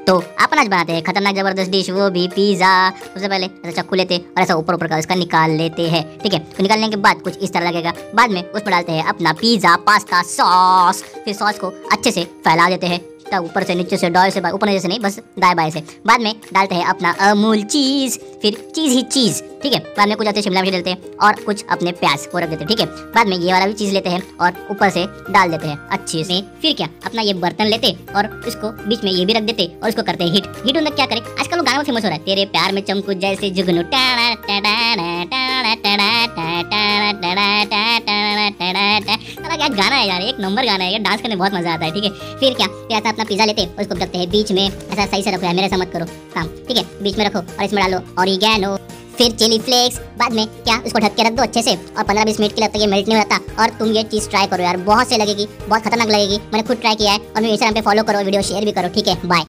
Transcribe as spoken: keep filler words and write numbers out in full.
तो अपन आज बनाते हैं खतरनाक जबरदस्त डिश, वो भी पिज्जा। सबसे पहले ऐसा चाकू लेते और ऐसा ऊपर ऊपर का इसका निकाल लेते हैं, ठीक है। तो निकालने के बाद कुछ इस तरह लगेगा। बाद में उस पर डालते हैं अपना पिज्जा पास्ता सॉस। फिर सॉस को अच्छे से फैला देते हैं, ऊपर से नीचे से, दाएं से बाएं, ऊपर नीचे से नहीं, बस दाएं बाएं से। बाद में डालते हैं अपना अमूल चीज, फिर चीज ही चीज, ठीक है। बाद में कुछ आते शिमला मिर्च डालते हैं और कुछ अपने प्याज को रख देते हैं, ठीक है। बाद में ये वाला भी चीज लेते हैं और ऊपर से डाल देते हैं अच्छे से। फिर क्या, अपना ये बर्तन लेते और इसको बीच में ये भी रख देते और इसको करते हैं हिट। हिट होने क्या करें, आजकल वो गाना फेमस हो रहा है, तेरे प्यार में चमकू जैसे जुगनू। क्या गाना है यार, एक नंबर गाना है, डांस करने बहुत मजा आता है, ठीक है। फिर क्या, ऐसा अपना पिज्जा लेते और इसको रखते हैं बीच में, ऐसा सही से रखो यार, मेरे ऐसा मत करो काम, ठीक है। बीच में रखो और इसमें डालो ऑरिगेनो, फिर चिली फ्लेक्स। बाद में क्या, इसको ढक के रख दो अच्छे से और पंद्रह बीस मिनट के लिए तक ये मेल्ट नहीं होता। और तुम ये चीज़ ट्राई करो यार, बहुत सही लगेगी, बहुत खतरनाक लगेगी। मैंने खुद ट्राई किया है और मेरे इंस्टाग्राम पे फॉलो करो, वीडियो शेयर भी करो, ठीक है। बाय।